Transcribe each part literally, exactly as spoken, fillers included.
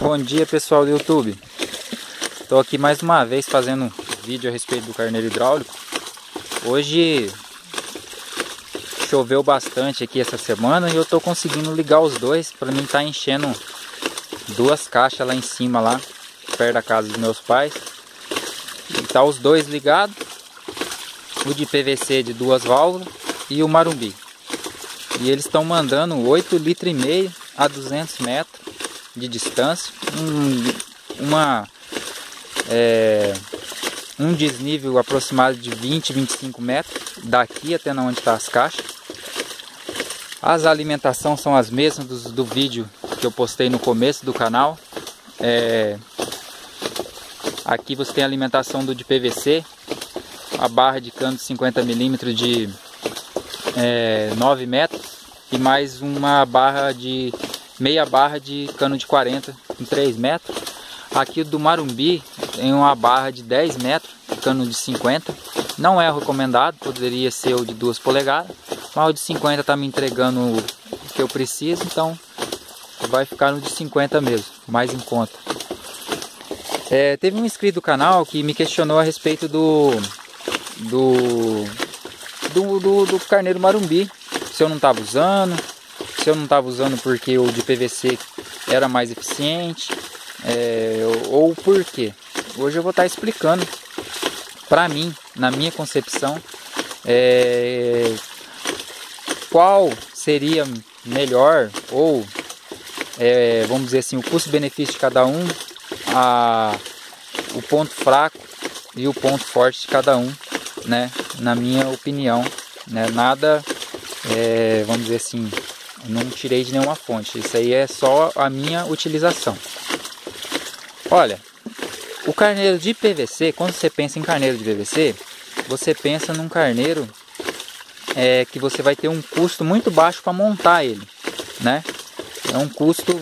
Bom dia, pessoal do YouTube. Estou aqui mais uma vez fazendo um vídeo a respeito do carneiro hidráulico. Hoje choveu bastante aqui essa semana e eu estou conseguindo ligar os dois para mim estar enchendo duas caixas lá em cima, lá perto da casa dos meus pais. E tá os dois ligados, o de P V C de duas válvulas e o marumbi. E eles estão mandando oito litros e meio a duzentos metros de distância, um, uma, é, um desnível aproximado de vinte, vinte e cinco metros, daqui até onde está as caixas. As alimentações são as mesmas do, do vídeo que eu postei no começo do canal. É, aqui você tem a alimentação do de P V C, a barra de cano de cinquenta milímetros de é, nove metros e mais uma barra de meia barra de cano de quarenta em três metros. Aqui o do marumbi tem uma barra de dez metros, cano de cinquenta. Não é recomendado, poderia ser o de duas polegadas, mas o de cinquenta está me entregando o que eu preciso, então vai ficar no de cinquenta mesmo, mais em conta. É, teve um inscrito do canal que me questionou a respeito do do, do, do, do carneiro marumbi, se eu não estava usando, se eu não estava usando porque o de P V C era mais eficiente, é, ou por quê. Hoje eu vou estar explicando para mim, na minha concepção, é, qual seria melhor, ou é, vamos dizer assim, o custo-benefício de cada um, a, o ponto fraco e o ponto forte de cada um, né, na minha opinião, né, nada, é, vamos dizer assim, não tirei de nenhuma fonte, isso aí é só a minha utilização. Olha, o carneiro de P V C, quando você pensa em carneiro de P V C, você pensa num carneiro é, que você vai ter um custo muito baixo para montar ele, né? É um custo,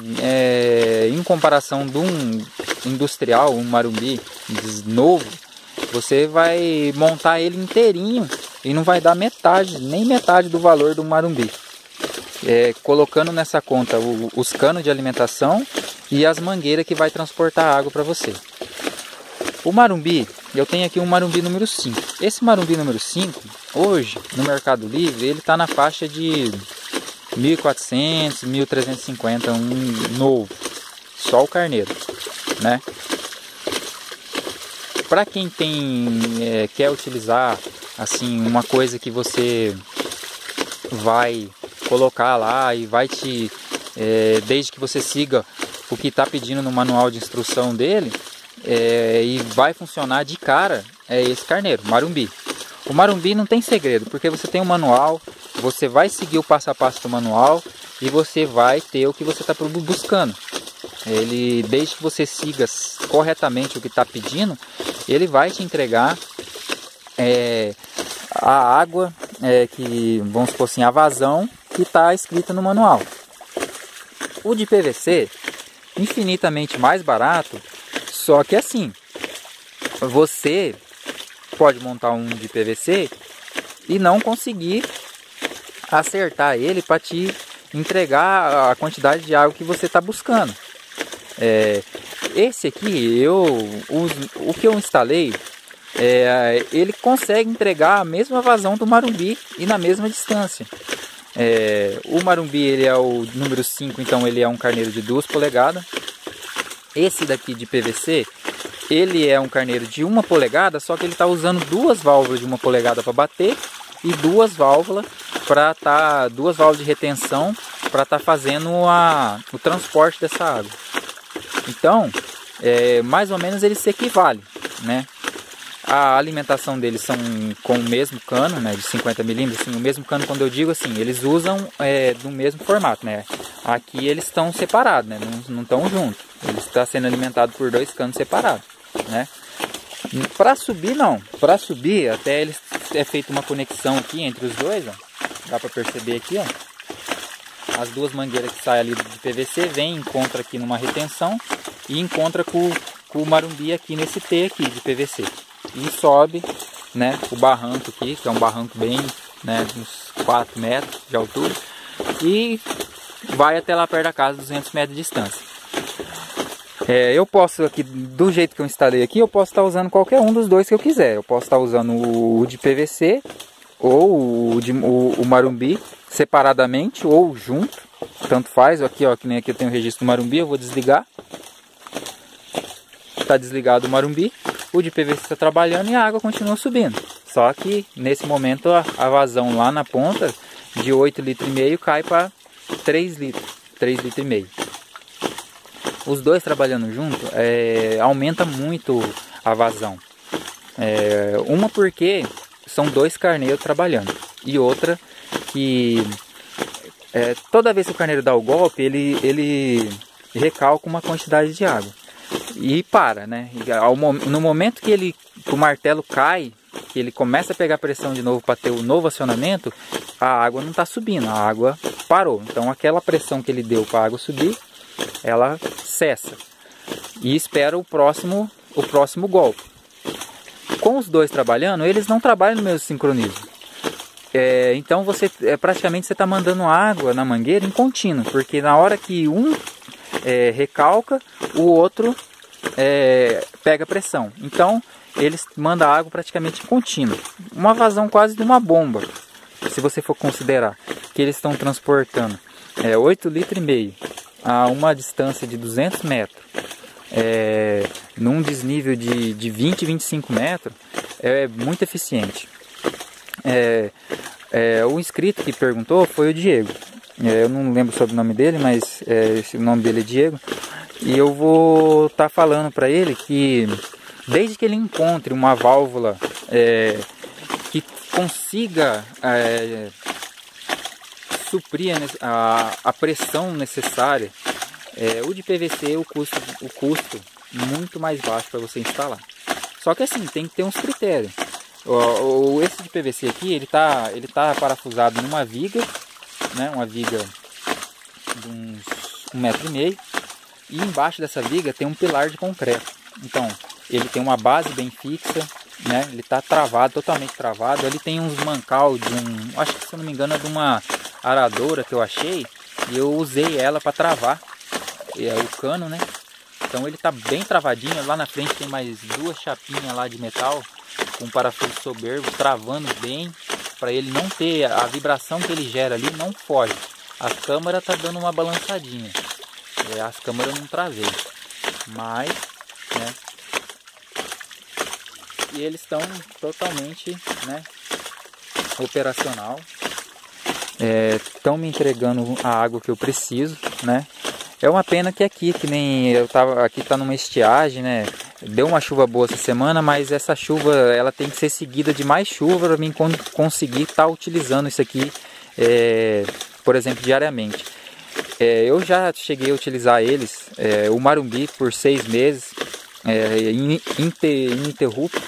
é, em comparação de um industrial, um marumbi novo, você vai montar ele inteirinho e não vai dar metade, nem metade do valor do marumbi. É, colocando nessa conta o, os canos de alimentação e as mangueiras que vai transportar água para você. O marumbi, eu tenho aqui um marumbi número cinco. Esse marumbi número cinco, hoje no Mercado Livre, ele está na faixa de mil e quatrocentos, mil trezentos e cinquenta, um novo, só o carneiro, né? Para quem tem é, quer utilizar assim uma coisa que você vai colocar lá e vai te é, desde que você siga o que está pedindo no manual de instrução dele, é, e vai funcionar de cara, é esse carneiro, marumbi. O marumbi não tem segredo, porque você tem um manual, você vai seguir o passo a passo do manual e você vai ter o que você está buscando. Ele, desde que você siga corretamente o que está pedindo, ele vai te entregar é, a água, é, que vamos supor assim, a vazão que está escrita no manual. O de P V C, infinitamente mais barato, só que assim, você pode montar um de P V C e não conseguir acertar ele para te entregar a quantidade de água que você está buscando. É, esse aqui, eu, o, o que eu instalei, é, ele consegue entregar a mesma vazão do marumbi e na mesma distância. É, o marumbi, ele é o número cinco, então ele é um carneiro de duas polegadas. Esse daqui de P V C, ele é um carneiro de uma polegada, só que ele está usando duas válvulas de uma polegada para bater e duas válvulas para tá, duas válvulas de retenção para estar tá fazendo a, o transporte dessa água. Então, é, mais ou menos ele se equivale, né? A alimentação deles são com o mesmo cano, né, de cinquenta milímetros, assim, o mesmo cano, quando eu digo assim, eles usam é, do mesmo formato, né? Aqui eles estão separados, né? Não estão juntos. Ele está sendo alimentado por dois canos separados, né? Para subir não, para subir até eles é feita uma conexão aqui entre os dois, ó. Dá para perceber aqui, ó. As duas mangueiras que saem ali de P V C vem, encontra aqui numa retenção e encontra com, com o marumbi aqui nesse T aqui de P V C. E sobe, né, o barranco aqui, que é um barranco bem, né, uns quatro metros de altura, e vai até lá perto da casa, duzentos metros de distância. É, eu posso aqui, do jeito que eu instalei aqui, eu posso estar usando qualquer um dos dois que eu quiser. Eu posso estar usando o de P V C ou o, de, o, o Marumbi separadamente ou junto, tanto faz. Aqui, ó, que nem aqui eu tenho o registro do Marumbi, eu vou desligar. Está desligado o Marumbi, o de P V C está trabalhando e a água continua subindo. Só que nesse momento a, a vazão lá na ponta de oito litros e meio cai para três litros, três litros e meio. Os dois trabalhando junto é, aumenta muito a vazão. É, uma porque são dois carneiros trabalhando e outra que é, toda vez que o carneiro dá o golpe, ele, ele recalca uma quantidade de água e para, né? E ao, no momento que, ele, que o martelo cai, que ele começa a pegar pressão de novo para ter o novo acionamento, a água não está subindo, a água parou. Então aquela pressão que ele deu para a água subir, ela cessa e espera o próximo, o próximo golpe. Com os dois trabalhando, eles não trabalham no mesmo sincronismo. É, então você é, praticamente você está mandando água na mangueira em contínuo, porque na hora que um é, recalca, o outro é, pega pressão. Então eles mandam água praticamente em contínuo. Uma vazão quase de uma bomba, se você for considerar que eles estão transportando é, oito litros e meio a uma distância de duzentos metros, é, num desnível de, de vinte, vinte e cinco metros, é muito eficiente. É, é, o inscrito que perguntou foi o Diego. É, eu não lembro sobre o sobrenome dele, mas é, o nome dele é Diego. E eu vou estar tá falando para ele que desde que ele encontre uma válvula é, que consiga é, suprir a, a pressão necessária, é, o de P V C, o custo, o custo muito mais baixo para você instalar. Só que assim, tem que ter uns critérios. O, o, esse de P V C aqui, ele tá, ele tá parafusado numa viga, né, uma viga de uns um metro e meio, e embaixo dessa viga tem um pilar de concreto. Então, ele tem uma base bem fixa, né, ele tá travado, totalmente travado. Ele tem uns mancal de um, acho que se eu não me engano é de uma aradora que eu achei, e eu usei ela para travar é, o cano, né. Então ele tá bem travadinho. Lá na frente tem mais duas chapinhas lá de metal com parafuso soberbo, travando bem, para ele não ter a vibração que ele gera ali, não foge. A câmera tá dando uma balançadinha, é, as câmeras não travei, mas, né, e eles estão totalmente, né, operacional, estão é, me entregando a água que eu preciso, né. É uma pena que aqui, que nem eu tava, aqui tá numa estiagem, né? Deu uma chuva boa essa semana, mas essa chuva ela tem que ser seguida de mais chuva para mim conseguir estar tá utilizando isso aqui, é, por exemplo, diariamente. É, eu já cheguei a utilizar eles, é, o Marumbi por seis meses, é, ininterrupto,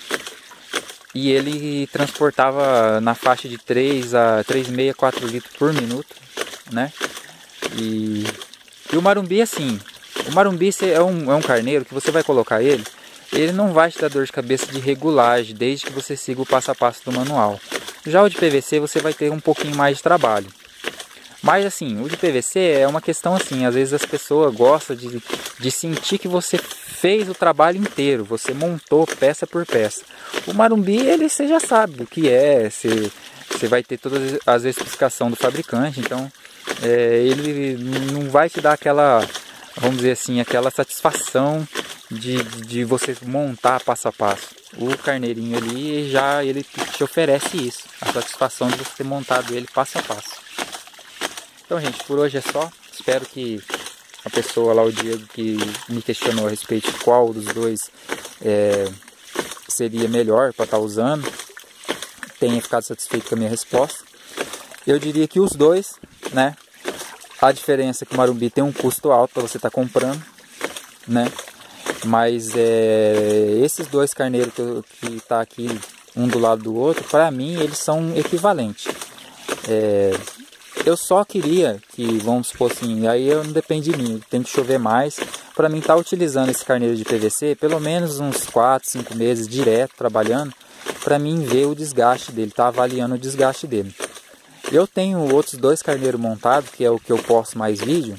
e ele transportava na faixa de três a três vírgula cinco, quatro litros por minuto, né? E E o Marumbi, assim, o Marumbi é um, é um carneiro que você vai colocar ele, ele não vai te dar dor de cabeça de regulagem, desde que você siga o passo a passo do manual. Já o de P V C você vai ter um pouquinho mais de trabalho. Mas assim, o de P V C é uma questão assim, às vezes as pessoas gostam de, de sentir que você fez o trabalho inteiro, você montou peça por peça. O Marumbi, ele você já sabe o que é, você, você vai ter todas as especificações do fabricante, então... É, ele não vai te dar aquela, vamos dizer assim, aquela satisfação de, de você montar passo a passo. O carneirinho ali já ele te oferece isso, a satisfação de você ter montado ele passo a passo. Então, gente, por hoje é só. Espero que a pessoa lá, o Diego, que me questionou a respeito de qual dos dois é, seria melhor para estar usando, tenha ficado satisfeito com a minha resposta. Eu diria que os dois, né? A diferença é que o Marumbi tem um custo alto para você estar tá comprando, né? Mas é, esses dois carneiros que, que tá aqui um do lado do outro, para mim eles são equivalentes. É, eu só queria que, vamos supor assim, aí eu não depende de mim, tem que chover mais. Para mim estar tá utilizando esse carneiro de P V C, pelo menos uns quatro, cinco meses direto trabalhando, para mim ver o desgaste dele, tá avaliando o desgaste dele. Eu tenho outros dois carneiros montados, que é o que eu posto mais vídeo,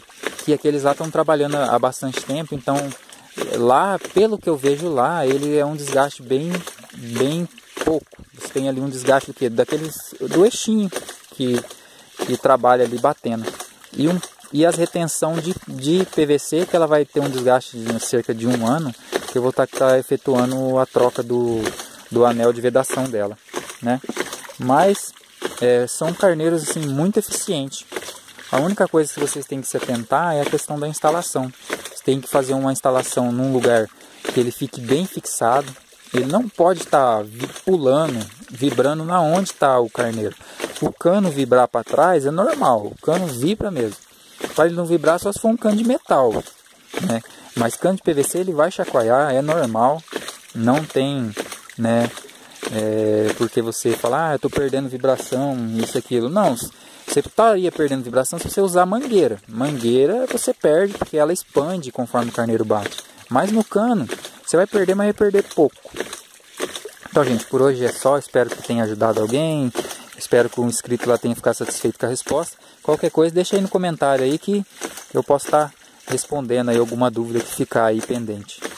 que aqueles lá estão trabalhando há bastante tempo, então lá, pelo que eu vejo lá, ele é um desgaste bem, bem pouco. Você tem ali um desgaste do quê? Daqueles, do eixinho que, que trabalha ali batendo. E, um, e as retenção de, de P V C, que ela vai ter um desgaste de cerca de um ano, que eu vou estar tá, tá efetuando a troca do, do anel de vedação dela, né? Mas é, são carneiros assim, muito eficientes. A única coisa que vocês têm que se atentar é a questão da instalação. Você tem que fazer uma instalação num lugar que ele fique bem fixado. Ele não pode estar pulando, vibrando na onde está o carneiro. O cano vibrar para trás é normal, o cano vibra mesmo. Para ele não vibrar só se for um cano de metal, né? Mas cano de P V C ele vai chacoalhar, é normal. Não tem, né, é, porque você fala, ah, eu estou perdendo vibração, isso, aquilo. Não, você estaria perdendo vibração se você usar mangueira. Mangueira você perde porque ela expande conforme o carneiro bate. Mas no cano você vai perder, mas vai perder pouco. Então, gente, por hoje é só. Espero que tenha ajudado alguém. Espero que o inscrito lá tenha ficado satisfeito com a resposta. Qualquer coisa, deixa aí no comentário aí que eu posso estar respondendo aí alguma dúvida que ficar aí pendente.